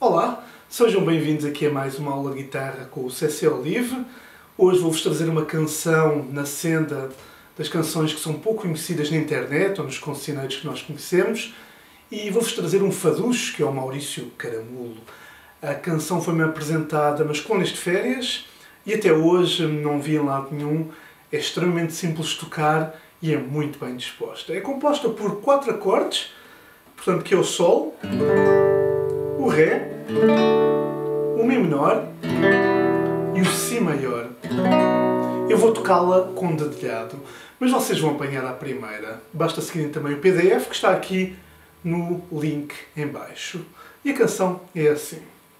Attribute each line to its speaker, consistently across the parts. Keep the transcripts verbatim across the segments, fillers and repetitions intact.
Speaker 1: Olá, sejam bem-vindos aqui a mais uma aula de guitarra com o C C Olive. Hoje vou-vos trazer uma canção na senda das canções que são pouco conhecidas na internet ou nos conceitos que nós conhecemos, e vou-vos trazer um faducho, que é o Maurício Caramulo. A canção foi-me apresentada nas colónias de férias e até hoje não vi em lado nenhum. É extremamente simples de tocar e é muito bem disposta. É composta por quatro acordes, portanto, que é o Sol, o Ré, o Mi menor e o Si maior. Eu vou tocá-la com dedilhado, mas vocês vão apanhar à primeira. Basta seguirem também o P D F que está aqui no link em baixo. E a canção é assim.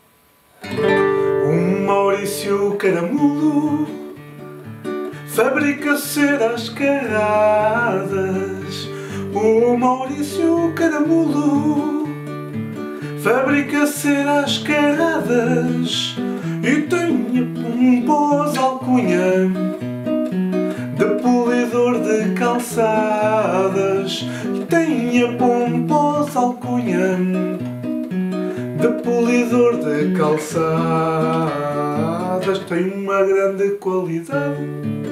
Speaker 1: O Maurício Caramulo fabrica ceras carradas. O Maurício Caramulo fabrica ceras carradas e tem a pomposa alcunha de polidor de calçadas. E tem a pomposa alcunha de polidor de calçadas. Tem uma grande qualidade,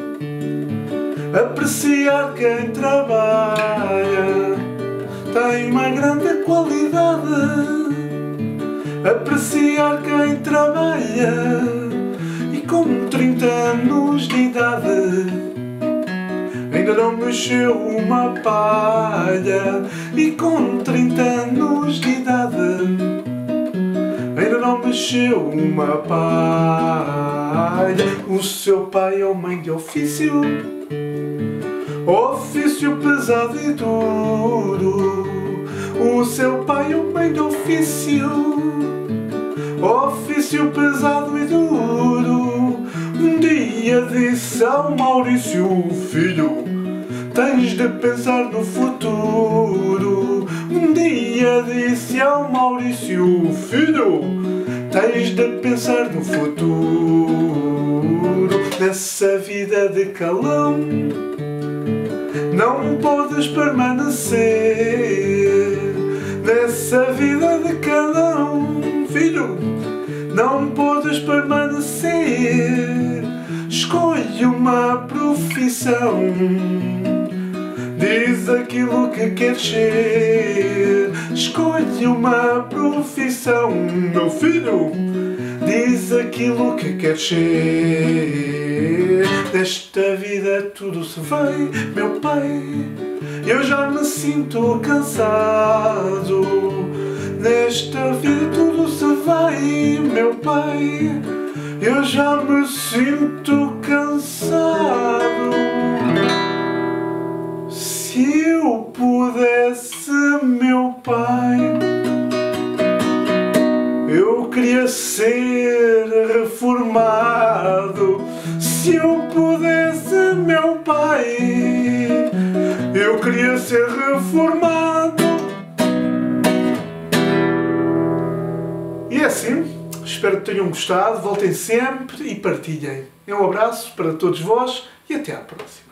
Speaker 1: apreciar quem trabalha. Tem uma grande qualidade, apreciar quem trabalha. E com trinta anos de idade ainda não mexeu uma palha. E com trinta anos de idade ainda não mexeu uma palha. O seu pai é homem de ofício, ofício pesado e duro. O seu pai é homem de ofício, ofício pesado e duro. Um dia disse ao Maurício: filho, tens de pensar no futuro. Um dia disse ao Maurício: filho, tens de pensar no futuro. Nessa vida de calão não podes permanecer. Nessa vida de calão, filho, não podes permanecer. Escolhe uma profissão, diz aquilo que queres ser. Escolhe uma profissão, meu filho, diz aquilo que queres ser. Desta vida tudo se vai, meu pai, eu já me sinto cansado. Nesta vida tudo se vai, meu pai, eu já me sinto cansado. Se eu pudesse, meu pai, eu queria ser reformado. Se eu pudesse, meu pai, eu queria ser reformado. E é assim, espero que tenham gostado, voltem sempre e partilhem. Um abraço para todos vós e até à próxima.